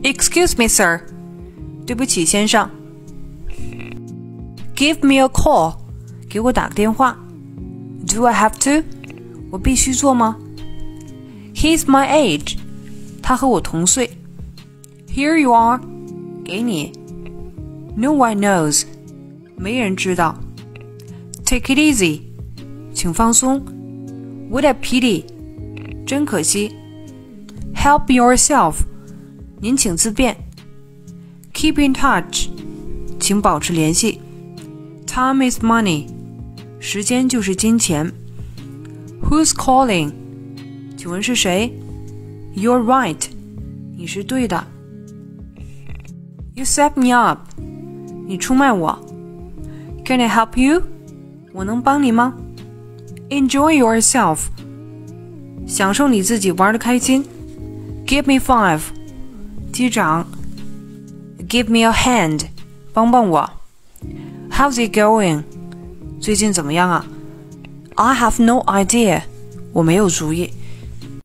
Excuse me, sir. 对不起，先生。Give me a call. 给我打个电话。Do I have to? 我必须做吗？ He's my age. 他和我同岁。Here you are. 给你。No one knows. 没人知道。Take it easy. 请放松。What a pity. 真可惜。Help yourself. 您请自便。Keep in touch. 请保持联系。Time is money. 时间就是金钱。Who's calling? 请问是谁？ You're right. 你是对的。You set me up. 你出卖我。Can I help you? 我能帮你吗？ Enjoy yourself. 享受你自己，玩得开心。Give me 5. 击掌。Give me a hand. 帮帮我。How's it going? 最近怎么样啊？I have no idea. 我没有主意。